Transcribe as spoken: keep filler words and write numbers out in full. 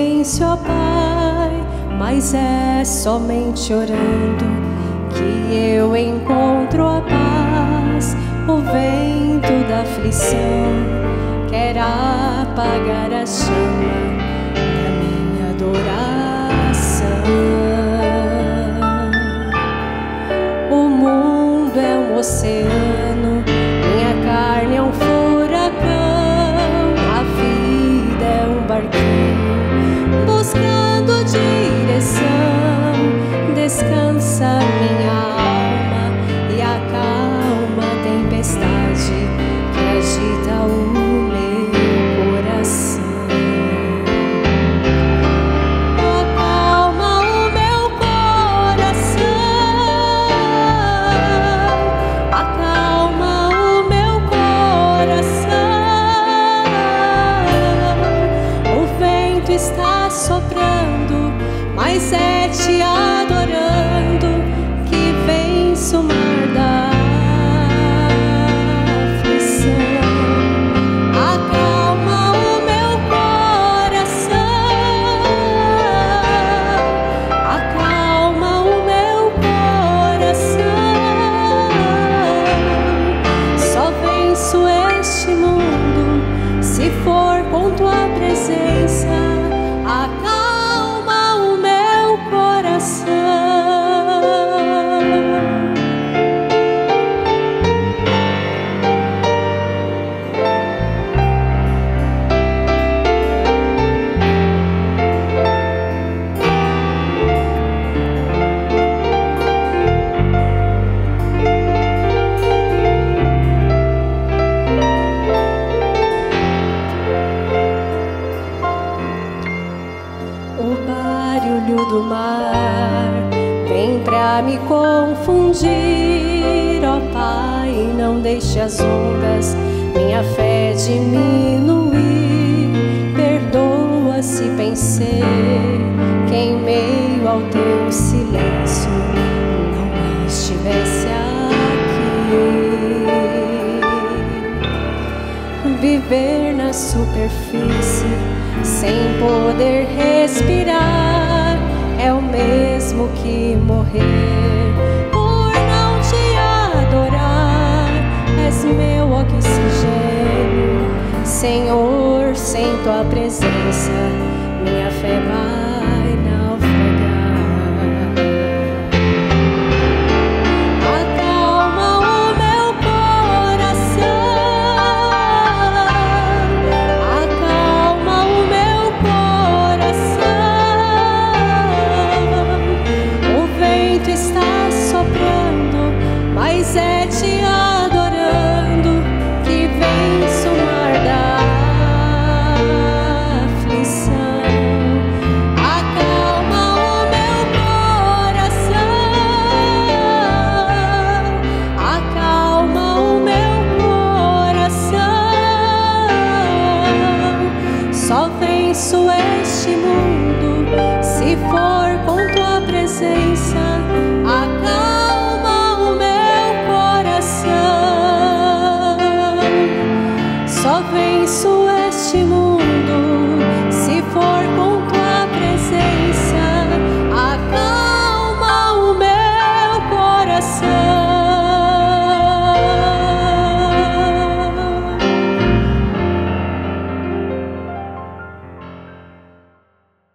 silêncio, ó Pai, mas é somente orando que eu encontro a paz. O vento da aflição quer apagar a chama da minha adoração. O mundo é um oceano, minha carne é um furacão, a vida é um barquinho buscando direção. Descansa minha alma e acalma a tempestade que agita o meu coração. Acalma o meu coração, acalma o meu coração. O vento está soprando, mas é te adorando que venço o mar da aflição. Acalma o meu coração, acalma o meu coração. Só venço este mundo se for com tua presença. Acalma o meu coração. O barulho do mar vem pra me confundir, ó Pai, não deixe as ondas minha fé diminuir. Perdoa se pensei que em meio ao teu silêncio não estivesse aqui. Viver na superfície sem poder respirar é o mesmo que morrer por não te adorar. És meu oxigênio, Senhor, sem tua presença